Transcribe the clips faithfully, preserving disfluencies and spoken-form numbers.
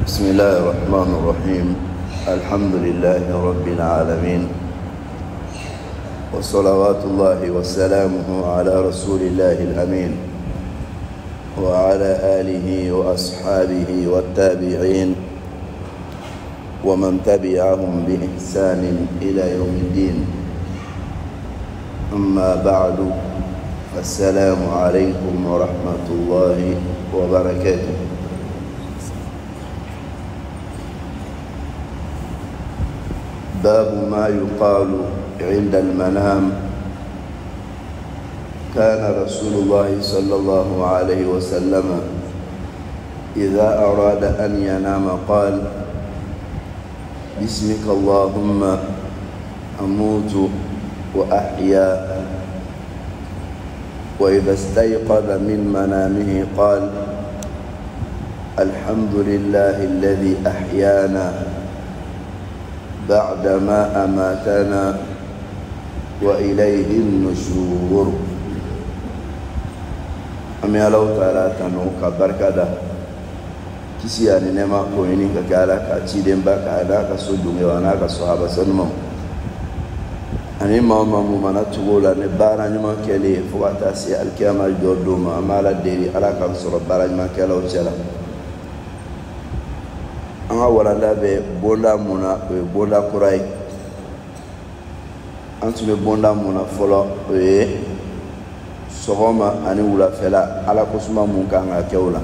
بسم الله الرحمن الرحيم. الحمد لله رب العالمين، وصلوات الله وسلامه على رسول الله الأمين وعلى آله وأصحابه والتابعين ومن تبعهم بإحسان إلى يوم الدين. أما بعد، السلام عليكم ورحمة الله وبركاته. باب ما يقال عند المنام. كان رسول الله صلى الله عليه وسلم إذا أراد أن ينام قال: بسمك اللهم أموت وأحيا. وإذا استيقظ من منامه قال: الحمد لله الذي أحيانا بعدما أماتنا وإليه النشور. أمي الله تعالى تنوك بركة kisi ya nema ko ini ka kala ka chiden ba ka ala ka so dunge wana ka sahaba sanmo ani mama mu mana tugola ne bara nyuma kele fuata si alkiyama jodo ma amala deri ala ka so bara nyuma kala o chala anga wala be bonda muna e bonda kurai antu be bonda muna folo e sogoma ani wula fela ala ko suma mun kan ga kewla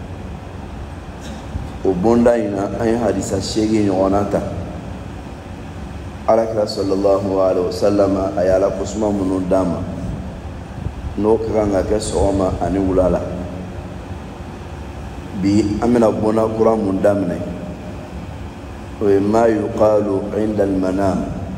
o bonda ina ay hadisa shege nyonata ala kira sallallahu alaihi wasallam ayala kusma munun dama no kanga ke soma ani wulala bi amina bona quran mun damne o ma yuqalu inda almanam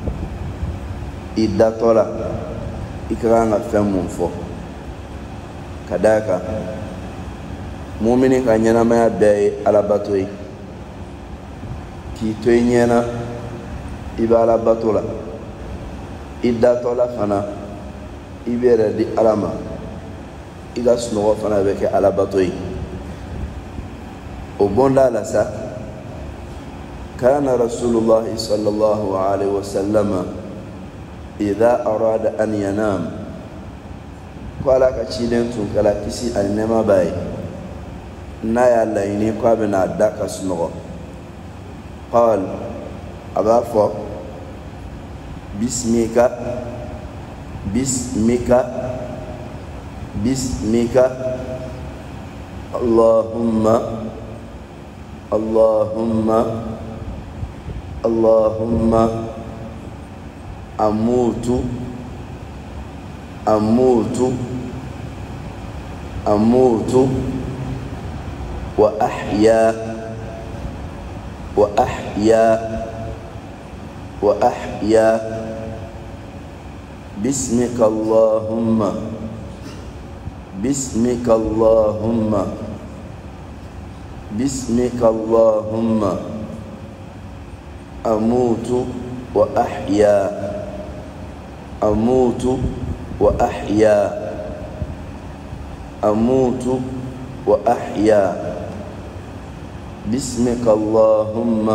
idda tola ikranga famun fo kadaka mu'mini ka ɲɛnamaya bɛɛ ye alabato ye k'i to i ɲɛna i bɛ alabato la i datɔ la fana i bɛ yɛrɛ di ala ma i ka sunɔgɔ fana bɛ kɛ alabato ye o bonda la sa kana rasulullahi sallallahu alaihi wasallam idha arada an yanam ko ala ka ciden tun kala kisi ani nɛɛma b'a ye na ya laini ko bena daka sunogo qal abafo bismika bismika bismika allahumma allahumma allahumma amutu amutu amutu وأحيا وأحيا وأحيا بسمك اللهم بسمك اللهم بسمك اللهم أموت وأحيا أموت وأحيا أموت وأحيا بسمك اللهم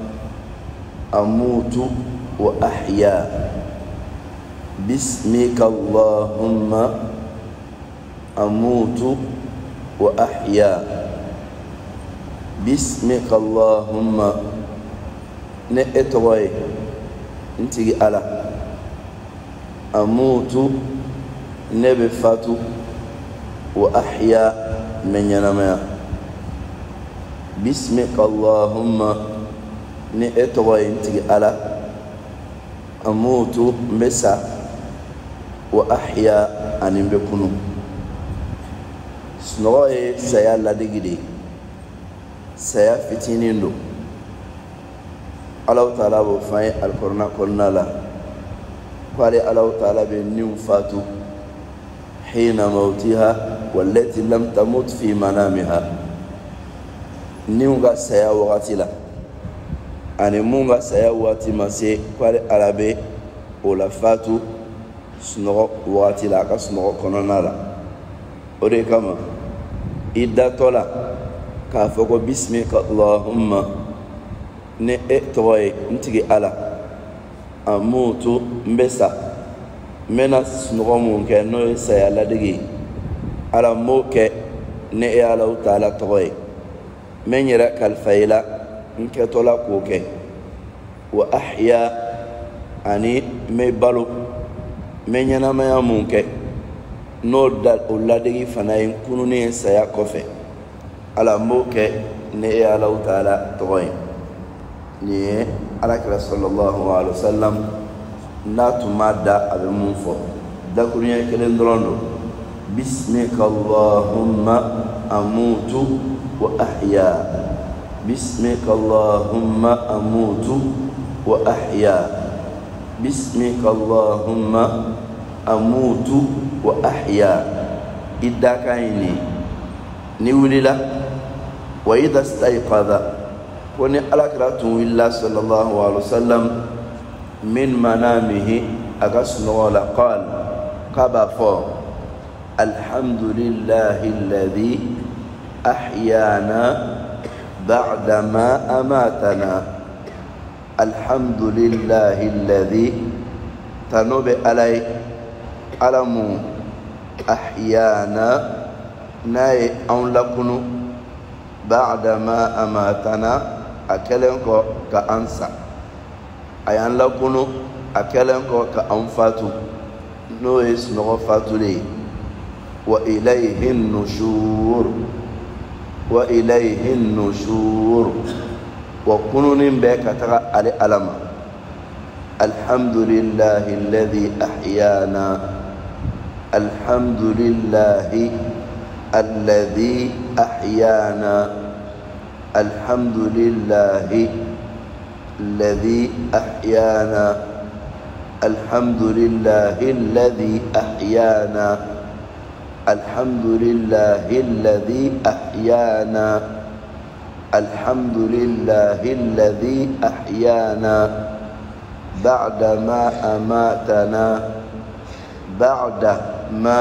أموت وأحيا بسمك اللهم أموت وأحيا بسمك اللهم نأتوي انتي على أموت نبفاتو وأحيا من ينامي بسمك اللهم نأتوي انتي على أموت مسا وأحيا أن بكونو سنوي سيا لديجي سيا فتينيندو الله تعالى وفاي القرآن قلنا لا قال الله تعالى بنيم فاتو حين موتها والتي لم تمت في منامها niunga saya wakati la ani munga saya wakati mase kwale arabe ola fatu sunogo wakati la ka sunogo konona la ode kama idda tola كافوكو بسمك اللهم ne e toye ntigi ala amutu mbesa mena sunugo mun ke no saya ladigi ala moke ne e ala taala toye menyira kalfayla nke tola koke wa ahya ani me balu menyana maya mun ke no dal uladigi fanayin kununi saya kofe ala moke ne e ala taala toye ni alakira sallallahu alaihi wasallam na tumada abe munfo da kunya kelen dorondo bismika allahumma amutu wa ahya bismika allahumma amutu wa ahya bismika allahumma amutu wa ahya idakaini ni wulila wa idha stayqadha woni alakiratu illa sallallahu alaihi wasallam min manamihi agasnu wala qal qaba fa alhamdulillahi alladhi ahyana ba'da ma amatana alhamdulillahi alladhi tanobe alai alamu ahyana nay an lakunu ba'da ma amatana akelen ko ka ansa ayan la kunu akelen ko ka anfatu no is no fatuli wa ilayhi an-nushur wa ilayhi an-nushur wa kununin be ka tara ali alama alhamdulillahi alladhi ahyana alhamdulillahi alladhi ahyana الحمد لله الذي أحيانا الحمد لله الذي أحيانا الحمد لله الذي أحيانا الحمد لله الذي أحيانا بعدما أماتنا بعدما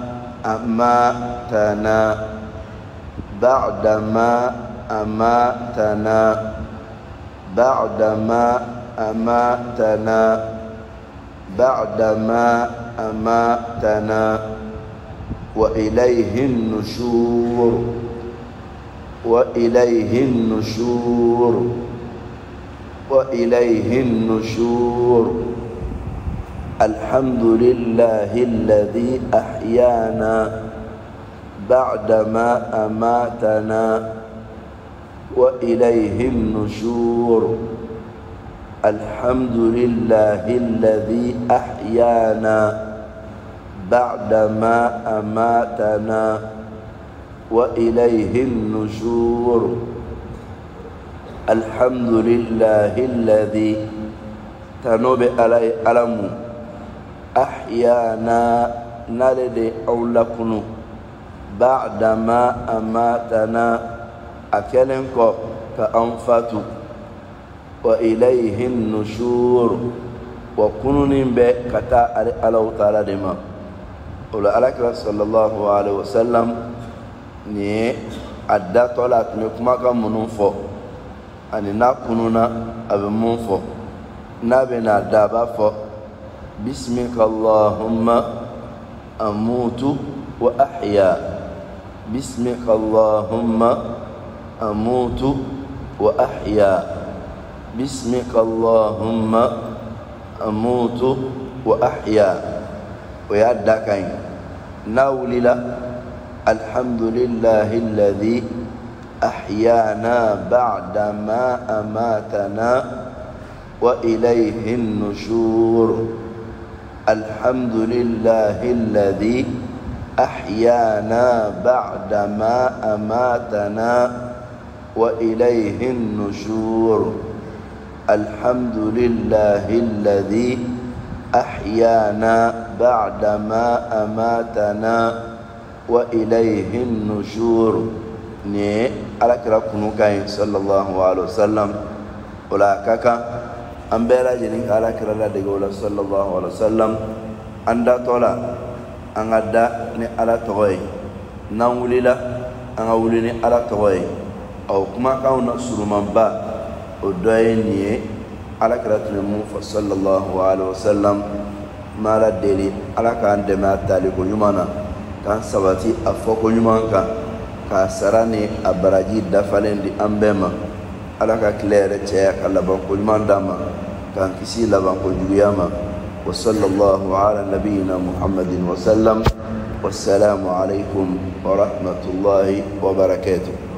أماتنا بعدما أماتنا بعدما أماتنا بعدما أماتنا وإليه النشور وإليه النشور وإليه النشور الحمد لله الذي أحيانا بعدما أماتنا وإليه النشور الحمد لله الذي أحيانا بعدما أماتنا وإليه النشور الحمد لله الذي تنوب علي ألم أحيانا نلد أولكن بعدما أماتنا أكلنكو كأنفاتو وإليه النشور وكنن بكتا الله تعالى دما ولا عليك صلى الله عليه وسلم ني أدى طلعت مكما كمنفو أني نكوننا أبمنفو نبنا دابا فو بسمك اللهم أموت وأحيا بسمك اللهم أموت وأحيا بسمك اللهم أموت وأحيا ويدكين نوللا الحمد لله الذي أحيانا بعدما أماتنا وإليه النشور الحمد لله الذي أحيانا بعدما أماتنا وإليه النشور الحمد لله الذي أحيانا بعدما أماتنا وإليه النشور ني على كركنو كاين صلى الله عليه وسلم ولا كاكا أمبلا جنين على كرلا دقول صلى الله عليه وسلم أندا تولا أندا ني على توي نوليلا أنوليني على توي أو كما كان نصر من با ودويني على كراتنا موفى صلى الله عليه وسلم ما لا دليل على كان دماء تالي كنيمانا كان سباتي أفو كنيمان كان كاسراني أبراجي دفلين دي أمبما على كلير تياك لبان كنيمان داما كان كسي لبان كنيما وصلى الله على نبينا محمد وسلم والسلام عليكم ورحمة الله وبركاته.